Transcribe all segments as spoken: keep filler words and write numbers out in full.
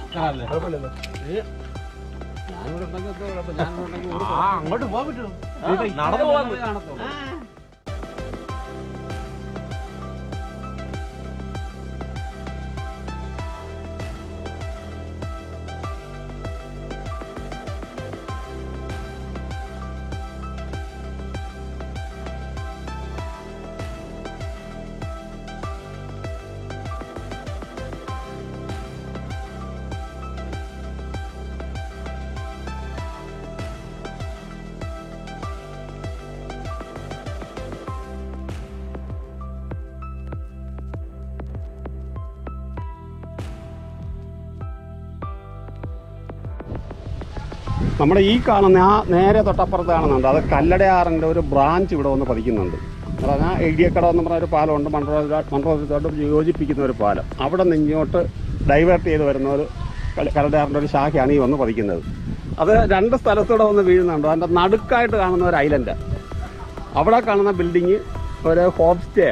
അങ്ങോട്ട് പോകാൻ പറ്റുമോ? നടന്നു പോകാൻ കാണത്തുള്ളൂ. നമ്മുടെ ഈ കാണുന്ന ആ നേരെ തൊട്ടപ്പുറത്ത് കാണുന്നുണ്ട്, അത് കല്ലടയാറിൻ്റെ ഒരു ബ്രാഞ്ച് ഇവിടെ വന്ന് പതിക്കുന്നുണ്ട്. അത് പറഞ്ഞാൽ ഇടിയക്കട എന്ന് പറഞ്ഞ ഒരു പാലമുണ്ട്, മൺറോഡ് മൺറോഡിലോട്ട് യോജിപ്പിക്കുന്ന ഒരു പാലം. അവിടെ നിന്ന് ഇങ്ങോട്ട് ഡൈവേർട്ട് ചെയ്ത് വരുന്ന ഒരു കല്ലടയാറിൻ്റെ ഒരു ശാഖയാണ് ഈ വന്ന് പതിക്കുന്നത്. അത് രണ്ട് സ്ഥലത്തൂടെ വന്ന് വീഴുന്നുണ്ട്. അതിൻ്റെ നടുക്കായിട്ട് കാണുന്ന ഒരു ഐലൻഡ്, അവിടെ കാണുന്ന ബിൽഡിങ് ഒരു ഹോം സ്റ്റേ.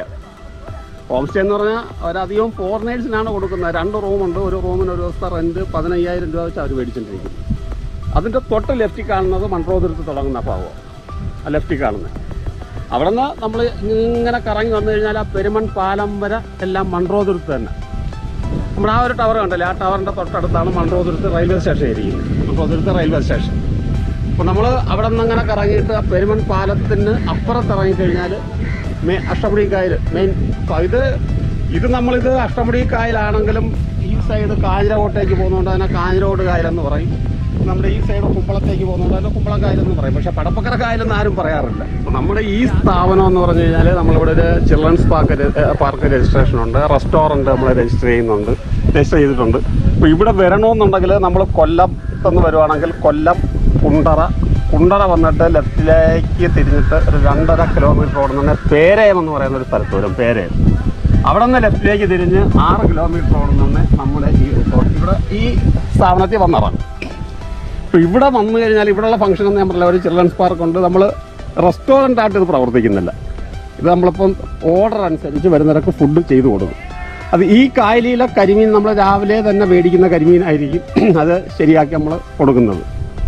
ഹോം സ്റ്റേ എന്ന് പറഞ്ഞാൽ ഒരധികം ഫോറിനേഴ്സിനാണ് കൊടുക്കുന്നത്. രണ്ട് റൂമുണ്ട്. ഒരു റൂമിന് ഒരു ദിവസത്തെ റെൻറ്റ് പതിനയ്യായിരം രൂപ വെച്ച് അവർ മേടിച്ചിട്ടിരിക്കും. അതിൻ്റെ തൊട്ട് ലെഫ്റ്റിൽ കാണുന്നത് മൺറോതിരുത്ത് തുടങ്ങുന്ന ഭാഗം, ആ ലെഫ്റ്റിൽ കാണുന്നത്. അവിടെ നിന്ന് നമ്മൾ ഇങ്ങനെ കറങ്ങി വന്നു കഴിഞ്ഞാൽ ആ പെരുമൺ പാലം വരെ എല്ലാം മൺറോതിരുത്ത് തന്നെ. നമ്മുടെ ആ ഒരു ടവർ കണ്ടല്ലേ, ആ ടവറിൻ്റെ തൊട്ടടുത്താണ് മൺറോതിരുത്ത് റെയിൽവേ സ്റ്റേഷൻ ഇരിക്കുന്നത്. Munroethuruthu railway station. അപ്പോൾ നമ്മൾ അവിടെ നിന്ന് അങ്ങനെ കറങ്ങിയിട്ട് ആ പെരുമൺ പാലത്തിന് അപ്പുറത്ത് ഇറങ്ങിക്കഴിഞ്ഞാൽ മേ അഷ്ടമുടി കായൽ മെയിൻ. ഇത് ഇത് നമ്മളിത് അഷ്ടമുടി കായലാണെങ്കിലും ഈ സൈഡ് കാഞ്ഞിരകോട്ടേക്ക് പോകുന്നതുകൊണ്ട് അതിനെ കാഞ്ഞിരോട് കായലെന്ന് പറയും. നമ്മുടെ ഈ സൈഡ് കുമ്പളത്തേക്ക് പോകുന്നുണ്ട്, അതിന് കുമ്പളം കായലെന്ന് പറയും. പക്ഷേ പടപ്പക്കര കായലെന്ന് ആരും പറയാറില്ല. നമ്മുടെ ഈ സ്ഥാപനം എന്ന് പറഞ്ഞു കഴിഞ്ഞാൽ നമ്മളിവിടെ ഒരു ചിൽഡ്രൻസ് പാർക്ക് പാർക്ക് രജിസ്ട്രേഷൻ ഉണ്ട്, റെസ്റ്റോറൻറ്റ് നമ്മൾ രജിസ്റ്റർ ചെയ്യുന്നുണ്ട്, രജിസ്റ്റർ ചെയ്തിട്ടുണ്ട്. അപ്പോൾ ഇവിടെ വരണമെന്നുണ്ടെങ്കിൽ നമ്മൾ കൊല്ലം എന്ന് വരുവാണെങ്കിൽ കൊല്ലം കുണ്ടറ കുണ്ടറ വന്നിട്ട് ലെഫ്റ്റിലേക്ക് തിരിഞ്ഞിട്ട് ഒരു രണ്ടര കിലോമീറ്റർ ഓടുന്ന പേരയം എന്ന് പറയുന്ന ഒരു സ്ഥലത്ത് വരും. പേരയം അവിടെ നിന്ന് ലെഫ്റ്റിലേക്ക് തിരിഞ്ഞ് ആറ് കിലോമീറ്റർ ഓടുന്ന നമ്മുടെ ഈ റിസോർട്ട് ഇവിടെ ഈ സ്ഥാപനത്തിൽ വന്നിറങ്ങും. ഇപ്പോൾ ഇവിടെ വന്നു കഴിഞ്ഞാൽ ഇവിടെയുള്ള ഫംഗ്ഷൻ എന്ന് ഞാൻ പറഞ്ഞില്ല, ഒരു ചിൽഡ്രൻസ് പാർക്കുണ്ട്. നമ്മൾ റെസ്റ്റോറൻ്റായിട്ട് ഇത് പ്രവർത്തിക്കുന്നില്ല. ഇത് നമ്മളിപ്പം ഓർഡർ അനുസരിച്ച് വരുന്നവരൊക്കെ ഫുഡ് ചെയ്ത് കൊടുക്കും. അത് ഈ കായലിലെ കരിമീൻ നമ്മൾ രാവിലെ തന്നെ മേടിക്കുന്ന കരിമീനായിരിക്കും അത് ശരിയാക്കി നമ്മൾ കൊടുക്കുന്നത്.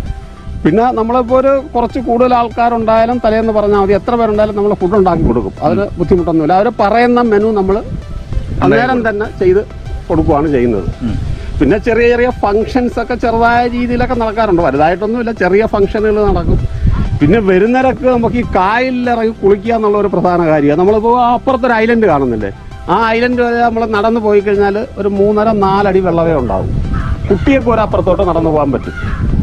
പിന്നെ നമ്മളിപ്പോൾ ഒരു കുറച്ച് കൂടുതൽ ആൾക്കാരുണ്ടായാലും തലേന്ന് പറഞ്ഞാൽ മതി, എത്ര പേരുണ്ടായാലും നമ്മൾ ഫുഡ് ഉണ്ടാക്കി കൊടുക്കും. അതിന് ബുദ്ധിമുട്ടൊന്നുമില്ല. അവർ പറയുന്ന മെനു നമ്മൾ അന്നേരം തന്നെ ചെയ്ത് കൊടുക്കുകയാണ് ചെയ്യുന്നത്. പിന്നെ ചെറിയ ചെറിയ ഫങ്ഷൻസ് ഒക്കെ ചെറുതായ രീതിയിലൊക്കെ നടക്കാറുണ്ട്, വലുതായിട്ടൊന്നുമില്ല, ചെറിയ ഫംഗ്ഷനുകൾ നടക്കും. പിന്നെ വരുന്നവരൊക്കെ നമുക്ക് ഈ കായലിലിറങ്ങി കുളിക്കുക എന്നുള്ള ഒരു പ്രധാന കാര്യമാണ്. നമ്മളിപ്പോൾ അപ്പുറത്തൊരു ഐലൻഡ് കാണുന്നില്ലേ, ആ ഐലൻഡ് വരെ നമ്മൾ നടന്നു പോയി കഴിഞ്ഞാൽ ഒരു മൂന്നര നാലടി വെള്ളമേ ഉണ്ടാവും. കുട്ടിയൊക്കെ ഒരു അപ്പുറത്തോട്ട് നടന്നു പോകാൻ പറ്റും.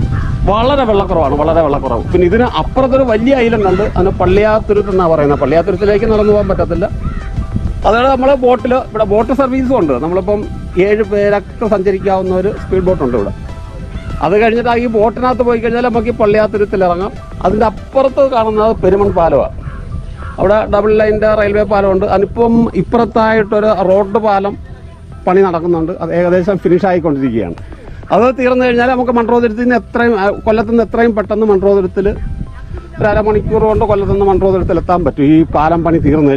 വളരെ വെള്ളക്കുറവാണ്, വളരെ വെള്ളക്കുറവ്. പിന്നെ ഇതിന് അപ്പുറത്തൊരു വലിയ ഐലൻഡ് ഉണ്ട്, അതിന് പള്ളിയാത്തുരുത്ത് എന്നാണ് പറയുന്നത്. പള്ളിയാത്തുരുത്തിലേക്ക് നടന്നു പോകാൻ പറ്റത്തില്ല. അതുകൊണ്ട് നമ്മൾ ബോട്ടിൽ ഇവിടെ ബോട്ട് സർവീസും ഉണ്ട്. നമ്മളിപ്പം ഏഴ് പേരൊക്കെ സഞ്ചരിക്കാവുന്ന ഒരു സ്പീഡ് ബോട്ടുണ്ട് ഇവിടെ. അത് കഴിഞ്ഞിട്ട് ഈ ബോട്ടിനകത്ത് പോയി കഴിഞ്ഞാൽ നമുക്ക് ഈ പള്ളിയാത്തുരുത്തിൽ ഇറങ്ങാം. അതിൻ്റെ അപ്പുറത്ത് കാണുന്നത് പെരുമൺ പാലമാണ്. അവിടെ ഡബിൾ ലൈൻ്റെ റെയിൽവേ പാലമുണ്ട്. അതിപ്പം ഇപ്പുറത്തായിട്ടൊരു റോഡ് പാലം പണി നടക്കുന്നുണ്ട്. അത് ഏകദേശം ഫിനിഷ് ആയിക്കൊണ്ടിരിക്കുകയാണ്. അത് തീർന്നു കഴിഞ്ഞാൽ നമുക്ക് മൺറോതുരുത്തിൽ നിന്ന് എത്രയും കൊല്ലത്തു നിന്ന് എത്രയും പെട്ടെന്ന് മൺറോതുരുത്തിൽ ഒരു അരമണിക്കൂർ കൊണ്ട് കൊല്ലത്തു നിന്ന് മൺറോതുരുത്തിൽ എത്താൻ പറ്റും ഈ പാലം പണി തീർന്നു.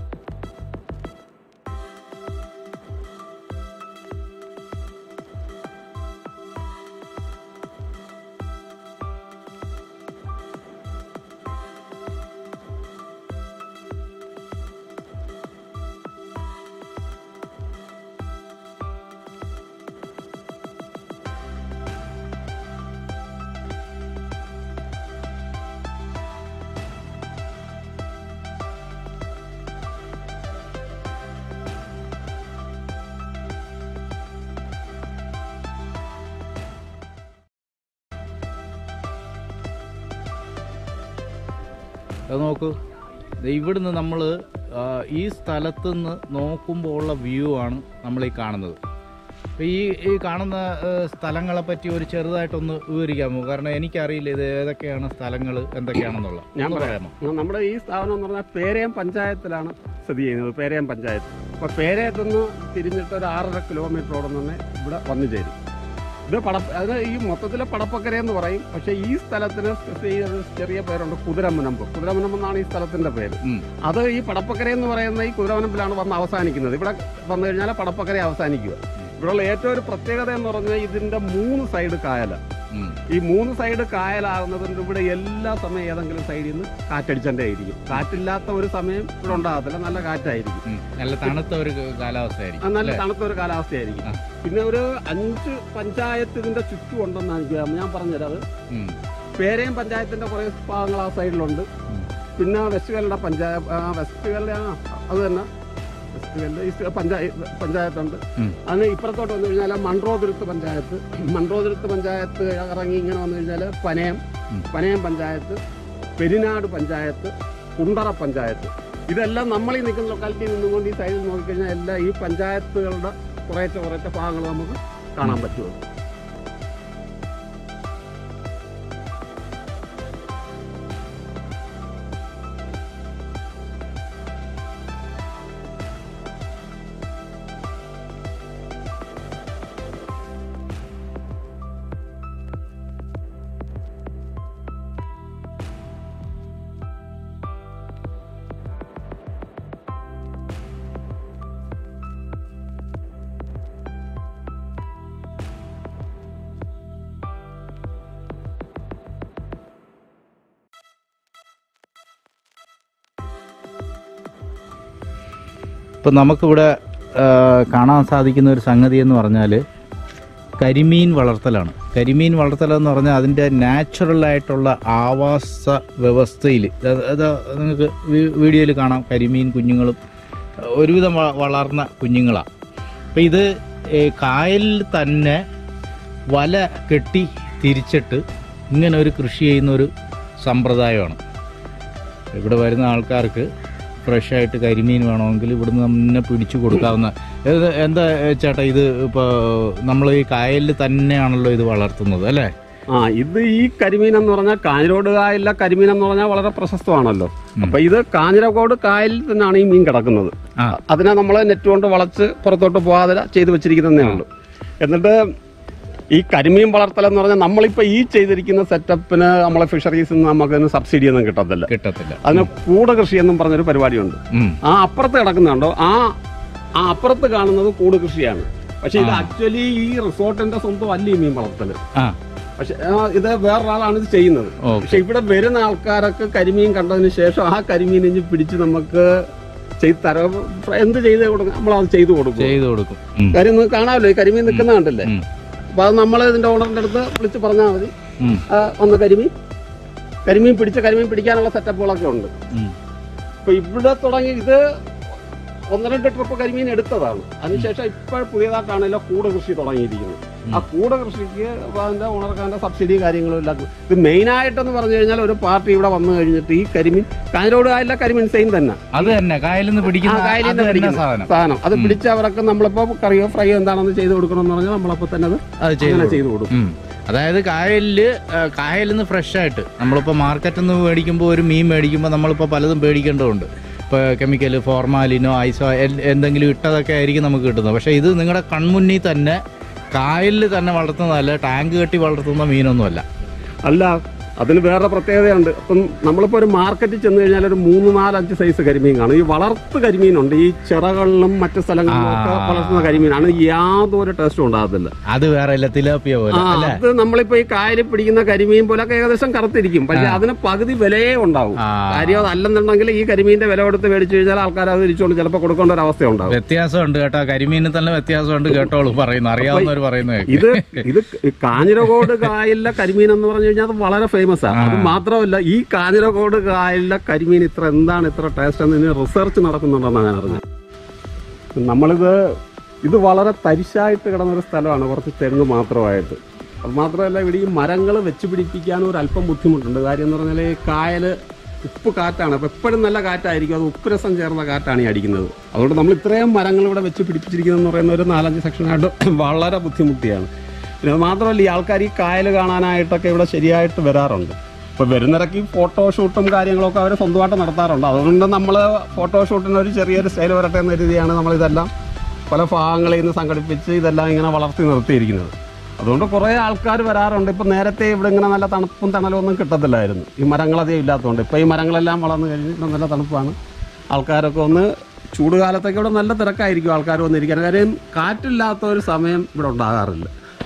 അത് നോക്കൂ, ഇവിടുന്ന് നമ്മൾ ഈ സ്ഥലത്ത് നിന്ന് നോക്കുമ്പോൾ ഉള്ള വ്യൂ ആണ് നമ്മൾ ഈ കാണുന്നത്. അപ്പോൾ ഈ ഈ കാണുന്ന സ്ഥലങ്ങളെ പറ്റി ഒരു ചെറുതായിട്ടൊന്ന് വിവരിക്കാമോ? കാരണം എനിക്കറിയില്ല ഇത് ഏതൊക്കെയാണ് സ്ഥലങ്ങൾ എന്തൊക്കെയാണെന്നുള്ള. ഞാൻ പറയാമോ? നമ്മുടെ ഈ സ്ഥാപനം എന്ന് പറഞ്ഞാൽ പേരയം പഞ്ചായത്തിലാണ് സ്ഥിതി ചെയ്യുന്നത്. പേരയം പഞ്ചായത്ത്. അപ്പോൾ പേരയത്തുനിന്ന് തിരിഞ്ഞിട്ട് ഒരു ആറര കിലോമീറ്ററോടെ തന്നെ ഇവിടെ വന്നു ചേരും. ഇത് പട അത് ഈ മൊത്തത്തിലെ പടപ്പക്കര എന്ന് പറയും. പക്ഷേ ഈ സ്ഥലത്തിന് ചെറിയ പേരുണ്ട്, കുതിരമുനമ്പ്. കുതിരമുനമ്പ് എന്നാണ് ഈ സ്ഥലത്തിന്റെ പേര്. അത് ഈ പടപ്പക്കര എന്ന് പറയുന്ന ഈ കുതിരമുനമ്പിലാണ് വന്ന് അവസാനിക്കുന്നത്. ഇവിടെ വന്നു കഴിഞ്ഞാൽ പടപ്പക്കര അവസാനിക്കുക. ഇവിടെയുള്ള ഏറ്റവും ഒരു പ്രത്യേകത എന്ന് പറഞ്ഞാൽ ഇതിന്റെ മൂന്ന് സൈഡ് കായല. ഈ മൂന്ന് സൈഡ് കായലാകുന്നതുകൊണ്ട് ഇവിടെ എല്ലാ സമയം ഏതെങ്കിലും സൈഡിൽ നിന്ന് കാറ്റടിച്ചേ ആയിരിക്കും. കാറ്റില്ലാത്ത ഒരു സമയം ഇവിടെ ഉണ്ടാകത്തില്ല, നല്ല കാറ്റായിരിക്കും, നല്ല തണുത്ത ഒരു കാലാവസ്ഥയായിരിക്കും, നല്ല തണുത്ത ഒരു കാലാവസ്ഥയായിരിക്കും. പിന്നെ ഒരു അഞ്ച് പഞ്ചായത്ത് ഇതിന്റെ ചുറ്റും ഉണ്ടെന്നാണ് ഞാൻ പറഞ്ഞുതരാം. അത് പേരയം പഞ്ചായത്തിന്റെ കുറെ ഭാഗങ്ങൾ ആ സൈഡിലുണ്ട്. പിന്നെ വെസ്റ്റ് കേരള പഞ്ചായത്ത് വെസ്റ്റ് കേരള അത് തന്നെ വെസ്റ്റ് കേരള പഞ്ചായത്ത് പഞ്ചായത്തുണ്ട്. അതിന് ഇപ്പുറത്തോട്ട് വന്നു കഴിഞ്ഞാൽ മൺട്രോതുരുത്ത് പഞ്ചായത്ത്, മൺട്രോതുരുത്ത് പഞ്ചായത്ത് ഇറങ്ങി ഇങ്ങനെ വന്നു കഴിഞ്ഞാൽ പനയം പനയം പഞ്ചായത്ത്, പെരിനാട് പഞ്ചായത്ത്, കുണ്ടറ പഞ്ചായത്ത്. ഇതെല്ലാം നമ്മൾ ഈ നിൽക്കുന്ന ലൊക്കാലിറ്റിയിൽ നിന്നുകൊണ്ട് ഈ സൈഡിൽ നോക്കിക്കഴിഞ്ഞാൽ എല്ലാം ഈ പഞ്ചായത്തുകളുടെ കുറേശ്ശെ കുറേശ്ശെ ഭാഗങ്ങൾ നമുക്ക് കാണാൻ പറ്റുമോ. ഇപ്പം നമുക്കിവിടെ കാണാൻ സാധിക്കുന്ന ഒരു സംഗതി എന്ന് പറഞ്ഞാൽ കരിമീൻ വളർത്തലാണ്. കരിമീൻ വളർത്തലെന്ന് പറഞ്ഞാൽ അതിൻ്റെ നാച്ചുറലായിട്ടുള്ള ആവാസ വ്യവസ്ഥയിൽ അത് നിങ്ങൾക്ക് വീഡിയോയിൽ കാണാം. കരിമീൻ കുഞ്ഞുങ്ങളും ഒരുവിധം വളർന്ന കുഞ്ഞുങ്ങളാണ്. അപ്പം ഇത് കായലിൽ തന്നെ വല കെട്ടി തിരിച്ചിട്ട് ഇങ്ങനെ ഒരു കൃഷി ചെയ്യുന്നൊരു സമ്പ്രദായമാണ്. ഇവിടെ വരുന്ന ആൾക്കാർക്ക് ഫ്രഷായിട്ട് കരിമീൻ വേണമെങ്കിൽ ഇവിടുന്ന് തന്നെ പിടിച്ചു കൊടുക്കാവുന്ന. എന്താ ചേട്ടാ, ഇത് ഇപ്പോൾ നമ്മൾ ഈ കായലിൽ തന്നെയാണല്ലോ ഇത് വളർത്തുന്നത് അല്ലേ? ആ, ഇത് ഈ കരിമീൻ എന്ന് പറഞ്ഞാൽ കാഞ്ഞിരോട് കായലിലെ കരിമീൻ എന്ന് പറഞ്ഞാൽ വളരെ പ്രശസ്തമാണല്ലോ. അപ്പൊ ഇത് കാഞ്ഞിരക്കോട് കായലിൽ തന്നെയാണ് ഈ മീൻ കിടക്കുന്നത്. അതിനെ നമ്മൾ നെറ്റ് കൊണ്ട് വളച്ച് പുറത്തോട്ട് പോകാതെ ചെയ്തു വെച്ചിരിക്കുന്നതേ ഉള്ളൂ. എന്നിട്ട് ഈ കരിമീൻ വളർത്തൽ എന്ന് പറഞ്ഞാൽ നമ്മളിപ്പോ ഈ ചെയ്തിരിക്കുന്ന സെറ്റപ്പിന് നമ്മളെ ഫിഷറീസിൽ നിന്ന് നമുക്ക് സബ്സിഡി ഒന്നും കിട്ടത്തില്ല കിട്ടത്തില്ല അതിന് കൂട് കൃഷി എന്നും പറഞ്ഞൊരു പരിപാടിയുണ്ട്. ആ അപ്പുറത്ത് കിടക്കുന്നുണ്ടോ, ആ ആ അപ്പുറത്ത് കാണുന്നത് കൂട് കൃഷിയാണ്. പക്ഷെ ഇത് ആക്ച്വലി ഈ റിസോർട്ടിന്റെ സ്വന്തം അല്ല ഈ മീൻ വളർത്തല്. പക്ഷെ ഇത് വേറൊരാളാണ് ഇത് ചെയ്യുന്നത്. പക്ഷെ ഇവിടെ വരുന്ന ആൾക്കാരൊക്കെ കരിമീൻ കണ്ടതിന് ശേഷം ആ കരിമീൻ ഇനി പിടിച്ച് നമുക്ക് ചെയ്ത് തരാം, എന്ത് ചെയ്ത് കൊടുക്കും നമ്മളത് ചെയ്തു കൊടുക്കും ചെയ്തു കൊടുക്കും കാര്യം നിങ്ങൾക്ക് കാണാമല്ലോ, ഈ കരിമീൻ നിൽക്കുന്ന കണ്ടല്ലേ. അപ്പൊ അത് നമ്മൾ ഇതിന്റെ ഓണറിന്റെ അടുത്ത് വിളിച്ച് പറഞ്ഞാൽ മതി. ഒന്ന് കരിമീൻ കരിമീൻ പിടിച്ച കരിമീൻ പിടിക്കാനുള്ള സെറ്റപ്പുകളൊക്കെ ഉണ്ട്. ഇപ്പൊ ഇവിടെ തുടങ്ങി ഇത് ഒന്ന് രണ്ട് ട്രിപ്പ് കരിമീൻ എടുത്തതാണ്. അതിനുശേഷം ഇപ്പോൾ പുതിയതായിട്ടാണല്ലോ കൂട് കൃഷി തുടങ്ങിയിരിക്കുന്നത്. ആ കൂട് കൃഷിക്ക് അതിന്റെ ഓണർക്കാരുടെ സബ്സിഡി കാര്യങ്ങളും ഇല്ല. ഇത് മെയിൻ ആയിട്ടെന്ന് പറഞ്ഞു കഴിഞ്ഞാൽ ഒരു പാർട്ടി ഇവിടെ വന്നു കഴിഞ്ഞിട്ട് ഈ കരിമീൻ കാഞ്ഞിരോട് കായലിലെ കരിമീൻ സെയിം തന്നെ അത് തന്നെ കായലിൽ നിന്ന് പിടിക്കുന്ന സാധനം അത് പിടിച്ച് അവർക്ക് നമ്മളിപ്പോ കറിയോ ഫ്രൈയോ എന്താണെന്ന് ചെയ്ത് കൊടുക്കണം എന്ന് പറഞ്ഞാൽ നമ്മളപ്പോ തന്നെ അത് ചെയ്ത് കൊടുക്കും. അതായത് കായലില് കായലിൽ നിന്ന് ഫ്രഷ് ആയിട്ട് നമ്മളിപ്പോൾ മാർക്കറ്റിൽ നിന്ന് മേടിക്കുമ്പോൾ ഒരു മീൻ മേടിക്കുമ്പോൾ നമ്മളിപ്പോൾ പലതും പേടിക്കേണ്ടതുണ്ട്. ഇപ്പോൾ കെമിക്കൽ ഫോർമാലിനോ ഐസോ എന്തെങ്കിലും ഇട്ടതൊക്കെ ആയിരിക്കും നമുക്ക് കിട്ടുന്നത്. പക്ഷേ ഇത് നിങ്ങളുടെ കൺമുന്നിൽ തന്നെ കായലിൽ തന്നെ വളർത്തുന്നതല്ല, ടാങ്ക് കെട്ടി വളർത്തുന്ന മീനൊന്നുമല്ല. അല്ല, അതിന് വേറെ പ്രത്യേകതയുണ്ട്. അപ്പം നമ്മളിപ്പോൾ ഒരു മാർക്കറ്റിൽ ചെന്ന് കഴിഞ്ഞാൽ ഒരു മൂന്ന് നാലഞ്ച് സൈസ് കരിമീൻ കാണും. ഈ വളർത്ത് കരിമീനുണ്ട്, ഈ ചിറകളിലും മറ്റു സ്ഥലങ്ങളിലും ഒക്കെ വളർത്തുന്ന കരിമീനാണ്. യാതൊരു ടേസ്റ്റും ഉണ്ടാകത്തില്ല. അത് വേറെ തിലാപ്പിയ പോലെ. അത് നമ്മളിപ്പോ ഈ കായലിൽ പിടിക്കുന്ന കരിമീൻ പോലൊക്കെ ഏകദേശം കറുത്തിരിക്കും. പക്ഷെ അതിന് പകുതി വിലയേ ഉണ്ടാവും. കാര്യം അതല്ലെന്നുണ്ടെങ്കിൽ ഈ കരിമീന്റെ വില കൊടുത്ത് മേടിച്ചു കഴിഞ്ഞാൽ ആൾക്കാർ അത് തിരിച്ചുകൊണ്ട് ചിലപ്പോൾ കൊടുക്കേണ്ട ഒരു അവസ്ഥ ഉണ്ടാവും. വ്യത്യാസമുണ്ട് കേട്ടോ, കരിമീനിൽ തന്നെ വ്യത്യാസമുണ്ട് കേട്ടോളൂ പറയുന്നത്, അറിയാവുന്നവർ പറയുന്നത്. ഇത് ഇത് കാഞ്ഞിരക്കോട് കായലിലെ കരിമീൻ എന്ന് പറഞ്ഞു കഴിഞ്ഞാൽ അത് വളരെ ഫേമസ് ആണ്. അത് മാത്രമല്ല, ഈ കാഞ്ഞിരക്കോട് കായലിലെ കരിമീൻ ഇത്ര എന്താണ് ഇത്ര ടേസ്റ്റ് എന്ന് റിസർച്ച് നടക്കുന്നുണ്ടെന്നാണ് ഞാൻ അറിഞ്ഞത്. നമ്മളിത് ഇത് വളരെ തരിശായിട്ട് കിടന്നൊരു സ്ഥലമാണ്, കുറച്ച് തെങ്ങ് മാത്രമായിട്ട്. അത് മാത്രമല്ല, ഇവിടെ ഈ മരങ്ങൾ വെച്ച് പിടിപ്പിക്കാനും ഒരു അല്പം ബുദ്ധിമുട്ടുണ്ട്. കാര്യം എന്ന് പറഞ്ഞാൽ ഈ കായൽ ഉപ്പ് കാറ്റാണ്. അപ്പോൾ എപ്പോഴും നല്ല കാറ്റായിരിക്കും, അത് ഉപ്പ് രസം ചേർന്ന കാറ്റാണ് ഈ അടിക്കുന്നത്. അതുകൊണ്ട് നമ്മൾ ഇത്രയും മരങ്ങൾ ഇവിടെ വെച്ച് പിടിപ്പിച്ചിരിക്കുന്നതെന്ന് പറയുന്ന ഒരു നാലഞ്ച് സെക്ഷനായിട്ട് വളരെ ബുദ്ധിമുട്ടിയാണ്. പിന്നെ അത് മാത്രമല്ല, ഈ ആൾക്കാർ ഈ കായൽ കാണാനായിട്ടൊക്കെ ഇവിടെ ശരിയായിട്ട് വരാറുണ്ട്. ഇപ്പോൾ വരുന്നിടയ്ക്ക് ഫോട്ടോഷൂട്ടും കാര്യങ്ങളൊക്കെ അവർ സ്വന്തമായിട്ട് നടത്താറുണ്ട്. അതുകൊണ്ട് നമ്മൾ ഫോട്ടോഷൂട്ടിന് ഒരു ചെറിയൊരു സ്റ്റൈൽ വരട്ടെ എന്ന രീതിയാണ് നമ്മളിതെല്ലാം പല ഭാഗങ്ങളിൽ നിന്ന് സംഘടിപ്പിച്ച് ഇതെല്ലാം ഇങ്ങനെ വളർത്തി നിർത്തിയിരിക്കുന്നത്. അതുകൊണ്ട് കുറേ ആൾക്കാർ വരാറുണ്ട്. ഇപ്പം നേരത്തെ ഇവിടെ ഇങ്ങനെ നല്ല തണുപ്പും തണലും ഒന്നും കിട്ടത്തില്ലായിരുന്നു, ഈ മരങ്ങളധികം ഇല്ലാത്തതുകൊണ്ട്. ഇപ്പോൾ ഈ മരങ്ങളെല്ലാം വളർന്നു കഴിഞ്ഞ് നല്ല തണുപ്പാണ്. ആൾക്കാരൊക്കെ ഒന്ന് ചൂടുകാലത്തൊക്കെ ഇവിടെ നല്ല തിരക്കായിരിക്കും ആൾക്കാർ വന്നിരിക്കാൻ. കാര്യം കാറ്റില്ലാത്ത ഒരു സമയം ഇവിടെ ഉണ്ടാകാറില്ല.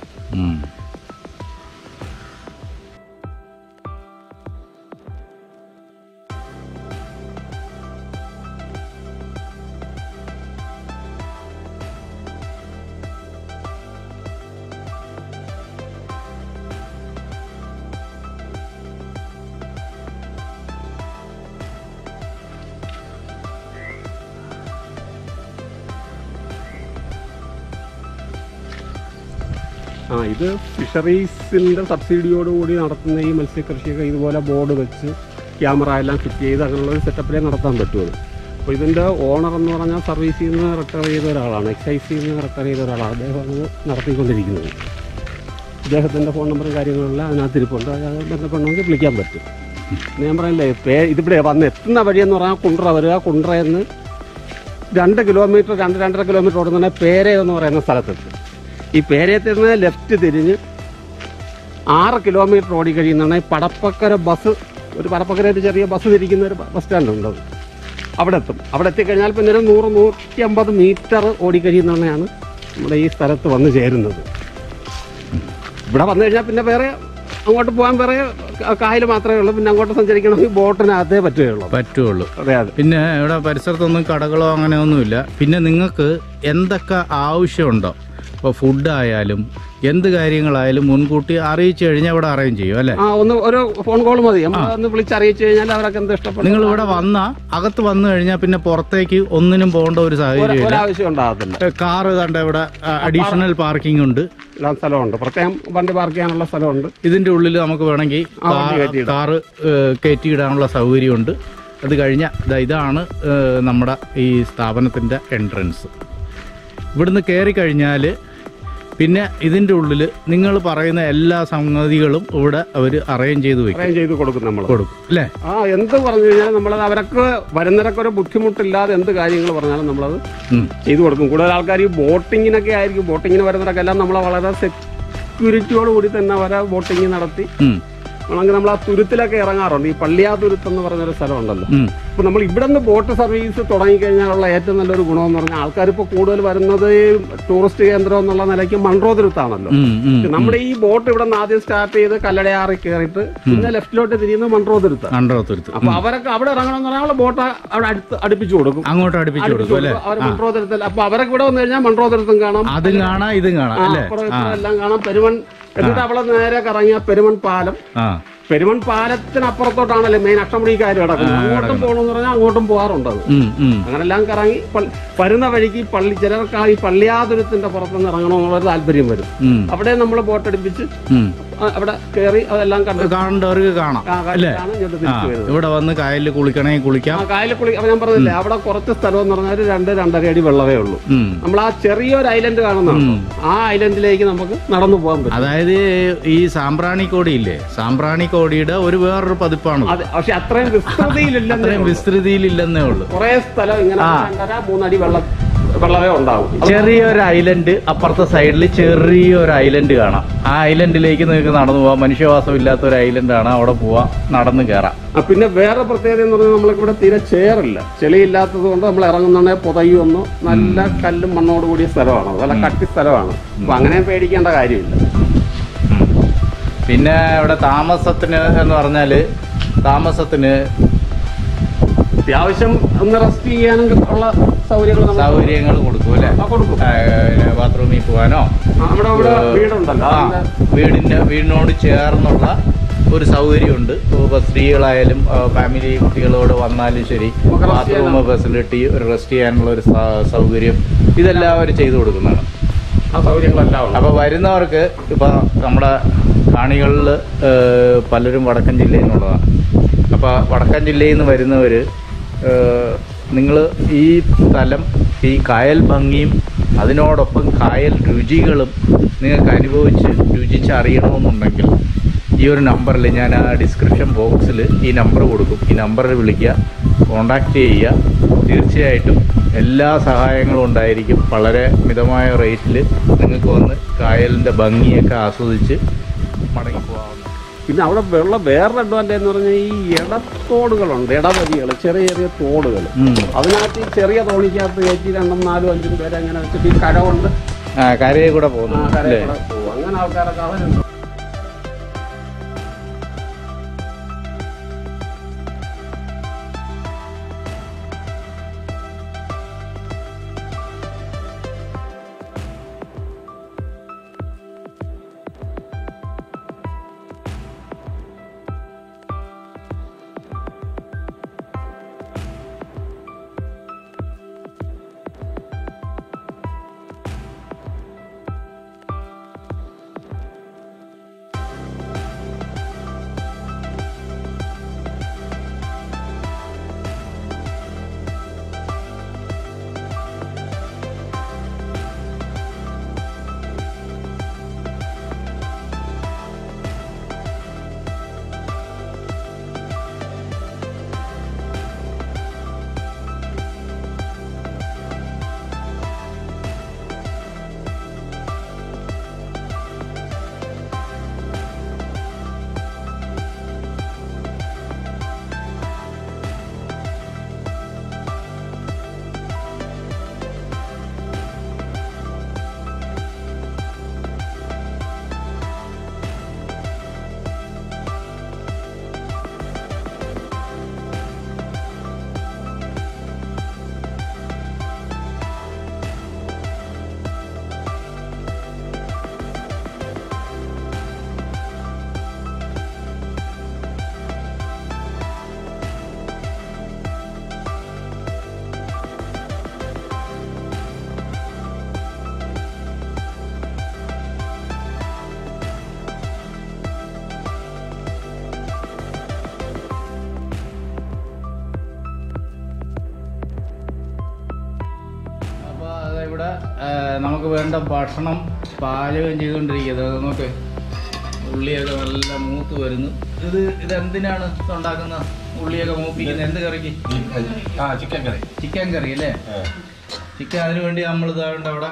ആ ഇത് ഫിഷറീസിൻ്റെ സബ്സിഡിയോടുകൂടി നടത്തുന്ന ഈ മത്സ്യകൃഷിയൊക്കെ ഇതുപോലെ ബോർഡ് വെച്ച് ക്യാമറ എല്ലാം ഫിറ്റ് ചെയ്ത് അങ്ങനെയുള്ള ഒരു സെറ്റപ്പിലേ നടത്താൻ പറ്റുള്ളൂ. അപ്പോൾ ഇതിൻ്റെ ഓണർ എന്ന് പറഞ്ഞാൽ സർവീസിൽ നിന്ന് റിട്ടയർ ചെയ്ത ഒരാളാണ്, എക്സൈസിൽ നിന്ന് റിട്ടയർ ചെയ്ത ഒരാളാണ്. അദ്ദേഹമാണ് നടത്തിക്കൊണ്ടിരിക്കുന്നത്. അദ്ദേഹത്തിൻ്റെ ഫോൺ നമ്പറും കാര്യങ്ങളെല്ലാം അതിനകത്ത് ഇരിപ്പുണ്ട്. അത് ബന്ധപ്പെടണമെങ്കിൽ വിളിക്കാൻ പറ്റും. ഞാൻ പറയില്ലേ, പേ ഇതിവിടെ വന്ന് എത്തുന്ന വഴിയെന്ന് പറഞ്ഞാൽ കുണ്ട്ര വരിക. കുണ്ട്രയിൽ നിന്ന് രണ്ട് കിലോമീറ്റർ രണ്ട് രണ്ടര കിലോമീറ്റർ ഓടുന്ന പേര എന്ന് പറയുന്ന സ്ഥലത്തെത്തും. ഈ പേരയത്തിൽ നിന്ന് ലെഫ്റ്റ് തിരിഞ്ഞ് ആറ് കിലോമീറ്റർ ഓടി കഴിയുന്നതാണ് പടപ്പക്കര ബസ്. ഒരു പടപ്പക്കര ഒരു ചെറിയ ബസ് തിരിക്കുന്ന ഒരു ബസ് സ്റ്റാൻഡ് ഉണ്ട്. അവിടെ എത്തും. അവിടെ എത്തിക്കഴിഞ്ഞാൽ പിന്നെ ഒരു നൂറ് നൂറ്റി അമ്പത് മീറ്റർ ഓടിക്കഴിയുന്നതാണ് നമ്മുടെ ഈ സ്ഥലത്ത് വന്ന് ചേരുന്നത്. ഇവിടെ വന്നു കഴിഞ്ഞാൽ പിന്നെ വേറെ അങ്ങോട്ട് പോകാൻ വേറെ കായൽ മാത്രമേ ഉള്ളൂ. പിന്നെ അങ്ങോട്ട് സഞ്ചരിക്കണമെങ്കിൽ ബോട്ടിനകത്തേ പറ്റുകയുള്ളൂ പറ്റുള്ളൂ അതെ അതെ. പിന്നെ ഇവിടെ പരിസരത്തൊന്നും കടകളോ അങ്ങനെയൊന്നുമില്ല. പിന്നെ നിങ്ങൾക്ക് എന്തൊക്കെ ആവശ്യമുണ്ടോ, ഇപ്പോൾ ഫുഡായാലും എന്ത് കാര്യങ്ങളായാലും മുൻകൂട്ടി അറിയിച്ചു കഴിഞ്ഞാൽ ഇവിടെ അറേഞ്ച് ചെയ്യും അല്ലേ? ആ ഒന്ന് ഒരു ഫോൺ കോൾ മതി. ഒന്ന് വിളിച്ച് അറിയിച്ചു കഴിഞ്ഞാൽ അവരൊക്കെ എന്ത് ഇഷ്ടപ്പെടും. നിങ്ങൾ ഇവിടെ വന്ന അകത്ത് വന്നു കഴിഞ്ഞാൽ പിന്നെ പുറത്തേക്ക് ഒന്നിനും പോകേണ്ട ഒരു സാഹചര്യം ആവശ്യം ഉണ്ടാകത്തില്ല. കാറ് കണ്ട ഇവിടെ അഡീഷണൽ പാർക്കിംഗ് ഉണ്ട്, സ്ഥലമുണ്ട്, പ്രത്യേകം വണ്ടി പാർക്ക് ചെയ്യാനുള്ള സ്ഥലമുണ്ട്. ഇതിന്റെ ഉള്ളിൽ നമുക്ക് വേണമെങ്കിൽ കാറ് കയറ്റിയിടാനുള്ള സൗകര്യമുണ്ട്. അത് കഴിഞ്ഞാൽ ഇതാണ് നമ്മുടെ ഈ സ്ഥാപനത്തിന്റെ എൻട്രൻസ്. ഇവിടുന്ന് കയറി കഴിഞ്ഞാൽ പിന്നെ ഇതിൻ്റെ ഉള്ളിൽ നിങ്ങൾ പറയുന്ന എല്ലാ സംഗതികളും ഇവിടെ അവർ അറേഞ്ച് ചെയ്ത് വെക്കും, അറേഞ്ച് ചെയ്ത് കൊടുക്കും, നമ്മൾ കൊടുക്കും അല്ലേ? ആ എന്ത് പറഞ്ഞു കഴിഞ്ഞാൽ നമ്മളത് അവരൊക്കെ വരുന്നവരൊക്കെ ഒരു ബുദ്ധിമുട്ടില്ലാതെ എന്ത് കാര്യങ്ങൾ പറഞ്ഞാലും നമ്മളത് ചെയ്തു കൊടുക്കും. കൂടുതൽ ആൾക്കാർ ഈ ബോട്ടിങ്ങിനൊക്കെ ആയിരിക്കും, ബോട്ടിങ്ങിന് വരുന്നവരൊക്കെ എല്ലാം നമ്മളെ വളരെ സെക്യൂരിറ്റിയോട് കൂടി തന്നെ അവരെ ബോട്ടിങ് നടത്തി ആണെങ്കിൽ നമ്മൾ ആ തുരുത്തിലൊക്കെ ഇറങ്ങാറുണ്ട്. ഈ പള്ളിയാ തുരുത്ത് എന്ന് പറഞ്ഞൊരു സ്ഥലമുണ്ടല്ലോ. അപ്പൊ നമ്മൾ ഇവിടെ നിന്ന് ബോട്ട് സർവീസ് തുടങ്ങിക്കഴിഞ്ഞാലുള്ള ഏറ്റവും നല്ലൊരു ഗുണമെന്ന് പറഞ്ഞാൽ ആൾക്കാർ ഇപ്പോൾ കൂടുതൽ വരുന്നത് ടൂറിസ്റ്റ് കേന്ദ്രം എന്നുള്ള നിലയ്ക്ക് മൺട്രോ തുരുത്താണല്ലോ. നമ്മുടെ ഈ ബോട്ട് ഇവിടെ നിന്ന് ആദ്യം സ്റ്റാർട്ട് ചെയ്ത് കല്ലടയാറി കയറിയിട്ട് പിന്നെ ലെഫ്റ്റിലോട്ട് തിരിയുന്നത് മൺട്രോ തുരുത്ത്. അപ്പൊ അവരൊക്കെ അവിടെ ഇറങ്ങണമെന്ന് പറഞ്ഞാൽ ബോട്ട് അവിടെ അടുത്ത് അടുപ്പിച്ചു കൊടുക്കും, അങ്ങോട്ട് അടുപ്പിച്ചു കൊടുക്കും അവർ മൺട്രോ തുരുത്തല്ല. അപ്പൊ അവരൊക്കെ ഇവിടെ വന്നു കഴിഞ്ഞാൽ മൺട്രോ തുരുത്തും കാണാം, അതും കാണാം, ഇതും കാണാം, എല്ലാം കാണാം. പെരുമൺ എന്നിട്ട് അവളെ നേരെ കറങ്ങിയ പെരുമൺ പാലം, പെരുമൺ പാലത്തിനപ്പുറത്തോട്ടാണല്ലോ മെയിൻ അഷ്ടമുടിക്കാർ കിടക്കുന്നത്. അങ്ങോട്ടും പോകണമെന്ന് പറഞ്ഞാൽ അങ്ങോട്ടും പോകാറുണ്ട്. അത് അങ്ങനെല്ലാം കറങ്ങി വരുന്ന വഴിക്ക് പള്ളി ചിലർക്ക് ഈ പള്ളിയാതുരത്തിന്റെ പുറത്തുനിന്ന് ഇറങ്ങണമെന്നുള്ളൊരു താല്പര്യം വരും. അവിടെ നമ്മൾ ബോട്ടടിപ്പിച്ച് അവിടെ കയറി അതെല്ലാം കണ്ടവർക്ക് കാണാം. ഇവിടെ വന്ന് കായലിൽ കുളിക്കണമെങ്കിൽ കുളിക്കാം. കായലിൽ കുളി ഞാൻ പറഞ്ഞില്ലേ, അവിടെ കുറച്ച് സ്ഥലം എന്ന് പറഞ്ഞാൽ രണ്ട് രണ്ടര അടി വെള്ളമേ ഉള്ളൂ. നമ്മൾ ആ ചെറിയൊരു ഐലൻഡ് കാണുന്നുണ്ടോ, ആ ഐലൻഡിലേക്ക് നമുക്ക് നടന്നു പോകാൻ പറ്റും. അതായത് ഈ സാമ്പ്രാണിക്കോടിയില്ലേ, സാമ്പ്രാണിക്കോടിയുടെ ഒരു വേറൊരു പതിപ്പാണ്. പക്ഷെ അത്രയും വിസ്തൃതിയിലില്ല, അത്രയും വിസ്തൃതിയിലില്ലെന്നേ ഉള്ളൂ. കുറെ സ്ഥലം ഇങ്ങനെ രണ്ടര മൂന്നടി വെള്ളം വെള്ളമേ ഉണ്ടാവും. ചെറിയൊരു ഐലൻഡ് അപ്പുറത്തെ സൈഡിൽ ചെറിയൊരു ഐലൻഡ് കാണാം. ആ ഐലൻഡിലേക്ക് നിങ്ങൾക്ക് നടന്നു പോവാം. മനുഷ്യവാസം ഇല്ലാത്ത ഒരു ഐലൻഡാണ്, അവിടെ പോവാം, നടന്നു കയറാം. പിന്നെ വേറെ പ്രത്യേകത എന്ന് പറഞ്ഞാൽ നമ്മൾക്ക് ഇവിടെ തീരെ ചേറില്ല, ചെളിയില്ലാത്തത് കൊണ്ട് നമ്മൾ ഇറങ്ങുന്നുണ്ടെങ്കിൽ പുതയൊന്നു നല്ല കല്ലും മണ്ണോട് കൂടിയ സ്ഥലമാണ്, നല്ല കട്ടി സ്ഥലമാണ്. അപ്പൊ അങ്ങനെ പേടിക്കേണ്ട കാര്യമില്ല. പിന്നെ ഇവിടെ താമസത്തിന് എന്ന് പറഞ്ഞാല് താമസത്തിന് അത്യാവശ്യം ഒന്ന് റെസ്റ്റ് ചെയ്യാനും ഉള്ള സൗകര്യങ്ങൾ സൗകര്യങ്ങൾ കൊടുക്കും അല്ലേ? കൊടുക്കും. ബാത്റൂമിൽ പോകാനോ വീടുണ്ടല്ലോ, വീടിന്റെ വീടിനോട് ചേർന്നുള്ള ഒരു സൗകര്യമുണ്ട്. ഇപ്പോൾ സ്ത്രീകളായാലും ഫാമിലി കുട്ടികളോട് വന്നാലും ശരി, ബാത്റൂം ഫെസിലിറ്റി, ഒരു റെസ്റ്റ് ചെയ്യാനുള്ള ഒരു സൗകര്യം, ഇതെല്ലാം അവർ ചെയ്തു കൊടുക്കുന്നതാണ്. ആ സൗകര്യങ്ങളെല്ലാം. അപ്പോൾ വരുന്നവർക്ക് ഇപ്പോൾ നമ്മുടെ കാണികളിൽ പലരും വടക്കൻ ജില്ലയിൽ നിന്നുള്ളതാണ്. അപ്പോൾ വടക്കൻ ജില്ലയിൽ നിന്ന് വരുന്നവർ നിങ്ങൾ ഈ സ്ഥലം, ഈ കായൽ ഭംഗിയും അതിനോടൊപ്പം കായൽ രുചികളും നിങ്ങൾക്ക് അനുഭവിച്ച് രുചിച്ചറിയണമെന്നുണ്ടെങ്കിൽ ഈ ഒരു നമ്പറിൽ ഞാൻ ആ ഡിസ്ക്രിപ്ഷൻ ബോക്സിൽ ഈ നമ്പർ കൊടുക്കും. ഈ നമ്പറിൽ വിളിക്കുക, കോണ്ടാക്റ്റ് ചെയ്യുക. തീർച്ചയായിട്ടും എല്ലാ സഹായങ്ങളും ഉണ്ടായിരിക്കും. വളരെ മിതമായ റേറ്റിൽ നിങ്ങൾക്ക് വന്ന് കായലിൻ്റെ ഭംഗിയൊക്കെ ആസ്വദിച്ച് മടങ്ങിപ്പോകാവുന്നതാണ്. പിന്നെ അവിടെ വെള്ളം വേറൊരു അഡ്വാൻറ്റേജ് എന്ന് പറഞ്ഞാൽ ഈ ഇടത്തോടുകളുണ്ട്, ഇടവരികൾ, ചെറിയ ചെറിയ തോടുകൾ. അതിനകത്ത് ഈ ചെറിയ തോണിക്കകത്ത് കയറ്റി രണ്ടും നാലും അഞ്ചും പേരെ അങ്ങനെ വെച്ചിട്ട് ഈ കര കൊണ്ട് കരയെ കൂടെ പോകുന്നു. കരയിൽ കൂടെ പോകും. അങ്ങനെ ആൾക്കാരൊക്കെ അവരുണ്ട്. ഇവിടെ നമുക്ക് വേണ്ട ഭക്ഷണം പാചകം ചെയ്തുകൊണ്ടിരിക്കുന്നത്. നമുക്ക് ഉള്ളിയൊക്കെ നല്ല മൂത്ത് വരുന്നു. ഇത് ഇതെന്തിനാണ് ഉണ്ടാക്കുന്ന ഉള്ളിയൊക്കെ മൂപ്പിക്കുന്നത്? എന്ത് കറിക്ക്? ചിക്കൻ കറി. ചിക്കൻ കറി അല്ലേ? ചിക്കൻ അതിനു വേണ്ടി നമ്മൾ ഇതാണ്ട് അവിടെ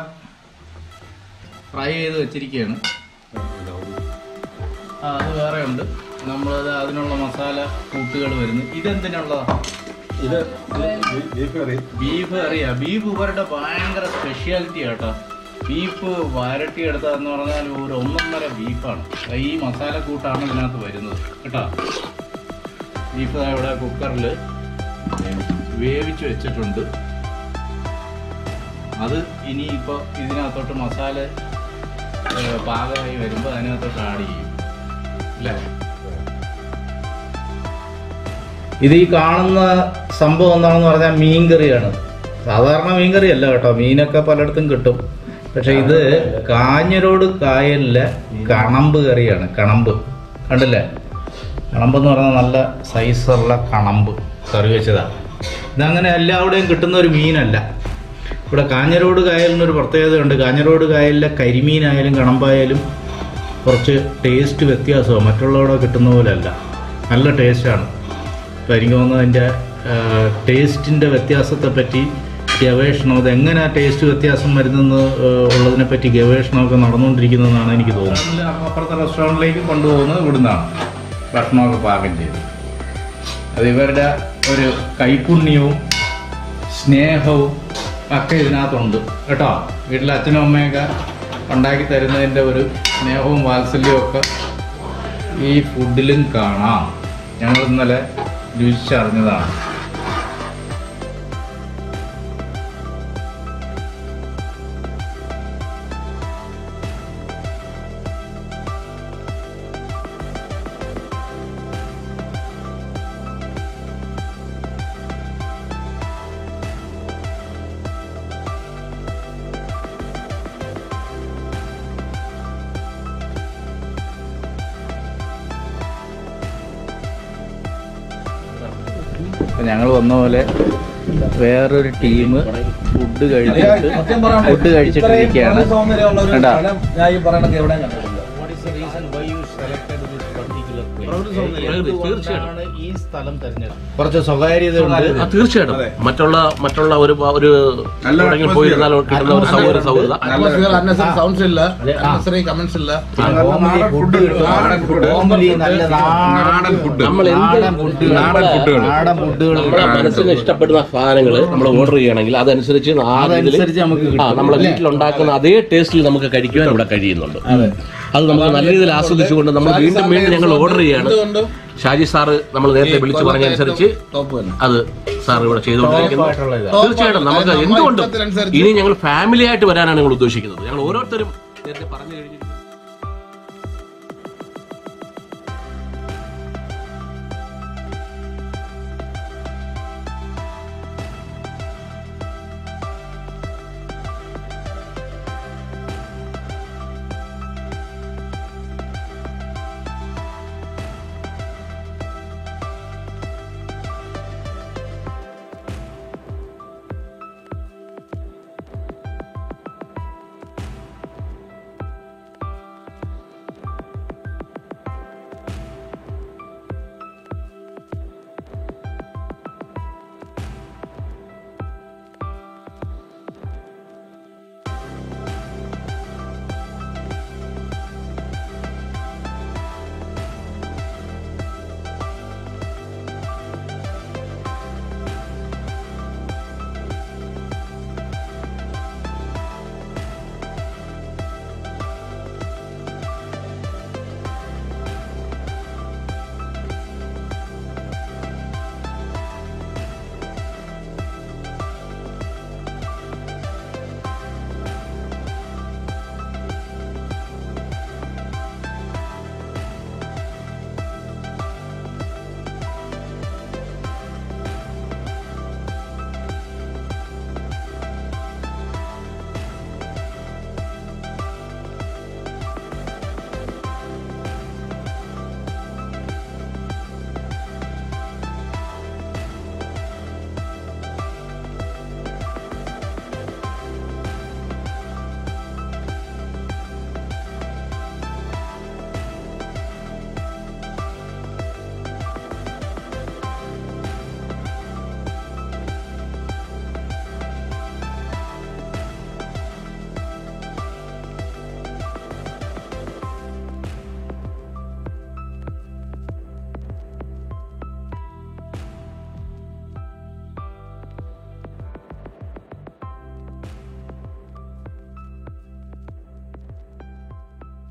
ഫ്രൈ ചെയ്ത് വെച്ചിരിക്കുകയാണ്. ആ അത് വേറെ ഉണ്ട്. നമ്മളത് അതിനുള്ള മസാല കൂട്ടുകൾ വരുന്നു. ഇതെന്തിനുള്ളതാണ്? ഇത് ബീഫ് കറി. ബീഫ് കറിയാ. ബീഫ് ഇവരുടെ ഭയങ്കര സ്പെഷ്യാലിറ്റി കേട്ടോ. ബീഫ് വരട്ടിയെടുത്തതെന്ന് പറഞ്ഞാൽ ഒരു ഒന്നൊന്നര ബീഫാണ്. ഈ മസാല കൂട്ടാണ് ഇതിനകത്ത് വരുന്നത് കേട്ടോ. ബീഫ് ഇവിടെ കുക്കറിൽ വേവിച്ച് വെച്ചിട്ടുണ്ട്. അത് ഇനിയിപ്പോൾ ഇതിനകത്തോട്ട് മസാല പാകമായി വരുമ്പോൾ അതിനകത്തോട്ട് ആഡ് ചെയ്യും അല്ലേ? ഇത് ഈ കാണുന്ന സംഭവം എന്താണെന്ന് പറഞ്ഞാൽ മീൻ കറിയാണ്. സാധാരണ മീൻ കറി അല്ല കേട്ടോ. മീനൊക്കെ പലയിടത്തും കിട്ടും. പക്ഷെ ഇത് കാഞ്ഞരോട് കായലിലെ കണമ്പ് കറിയാണ്. കണമ്പ് കണ്ടില്ലേ? കണമ്പ് എന്ന് പറഞ്ഞാൽ നല്ല സൈസുള്ള കണമ്പ് കറി വെച്ചതാണ്. ഇതങ്ങനെ എല്ലാവിടെയും കിട്ടുന്ന ഒരു മീനല്ല. ഇവിടെ കാഞ്ഞരോട് കായലിനൊരു പ്രത്യേകതയുണ്ട്. കാഞ്ഞരോട് കായലിലെ കരിമീനായാലും കണമ്പായാലും കുറച്ച് ടേസ്റ്റ് വ്യത്യാസമാണ്. മറ്റുള്ളവിടെ കിട്ടുന്ന പോലെ അല്ല. നല്ല ടേസ്റ്റാണ്. അപ്പോൾ എനിക്ക് തോന്നുന്നത് അതിൻ്റെ ടേസ്റ്റിൻ്റെ വ്യത്യാസത്തെപ്പറ്റി ഗവേഷണം, അതെങ്ങനെ ടേസ്റ്റ് വ്യത്യാസം വരുന്നെന്ന് ഉള്ളതിനെപ്പറ്റി ഗവേഷണമൊക്കെ നടന്നുകൊണ്ടിരിക്കുന്നതെന്നാണ് എനിക്ക് തോന്നുന്നത്. അപ്പുറത്തെ റെസ്റ്റോറൻറ്റിലേക്ക് കൊണ്ടുപോകുന്നത് ഇവിടുന്നാണ് ഭക്ഷണമൊക്കെ പാകം ചെയ്ത്. അത് ഇവരുടെ ഒരു കൈപുണ്യവും സ്നേഹവും ഒക്കെ ഇതിനകത്തുണ്ട് കേട്ടോ. വീട്ടിലെ അച്ഛനും അമ്മയൊക്കെ ഉണ്ടാക്കി തരുന്നതിൻ്റെ ഒരു സ്നേഹവും വാത്സല്യവും ഒക്കെ ഈ ഫുഡിലും കാണാം. ഞങ്ങൾ ഇന്നലെ രുചിച്ചറിഞ്ഞതാണ്. ഞങ്ങൾ വന്ന പോലെ വേറൊരു ടീം ഫുഡ് കഴിച്ചിട്ട് ഫുഡ് കഴിച്ചിട്ടിരിക്കുകയാണ്. the reason why you selected this particular place? എന്തുകൊണ്ടാണ് ഈ സ്ഥലം തിരഞ്ഞെടുത്തത്? കുറച്ച് സ്വകാര്യതയുണ്ട്. തീർച്ചയായിട്ടും മറ്റുള്ള മറ്റുള്ള ഒരു ഒരു എവിടെയെങ്കിലും പോയിരുന്നാൽ കിട്ടുന്ന ഒരു സൗകര്യ സൗകര്യത. സൗണ്ട്സ് ഇല്ല, കമന്റ്സ് ഇല്ല. ഫുഡ് കിട്ടും, നല്ല നാടൻ ഫുഡ്, നമ്മൾ നാടൻ ഫുഡുകൾ നമ്മുടെ മനസ്സിന് ഇഷ്ടപ്പെടുന്ന സാധനങ്ങൾ നമ്മൾ ഓർഡർ ചെയ്യണമെങ്കിൽ അതനുസരിച്ച് നമ്മളെ വീട്ടിലുണ്ടാക്കുന്ന അതേ ടേസ്റ്റിൽ നമുക്ക് കഴിക്കുവാൻ ഇവിടെ കഴിയുന്നുണ്ട്. അത് നമുക്ക് നല്ല രീതിയിൽ ആസ്വദിച്ചുകൊണ്ട് നമ്മൾ വീണ്ടും വീണ്ടും ഞങ്ങൾ ഓർഡർ ചെയ്യാണ്. ഷാജി സാറ് നമ്മൾ നേരത്തെ വിളിച്ചു പറഞ്ഞനുസരിച്ച് അത് സാർ ഇവിടെ ചെയ്തുകൊണ്ടിരിക്കുന്നത്. തീർച്ചയായിട്ടും നമുക്ക് എന്തുകൊണ്ടും ഇനി ഞങ്ങൾ ഫാമിലി ആയിട്ട് വരാനാണ് ഞങ്ങൾ ഉദ്ദേശിക്കുന്നത്. ഞങ്ങൾ ഓരോരുത്തരും നേരത്തെ പറഞ്ഞു കഴിഞ്ഞിരിക്കുന്നത്.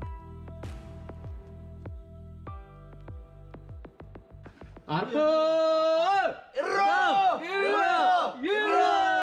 Arko!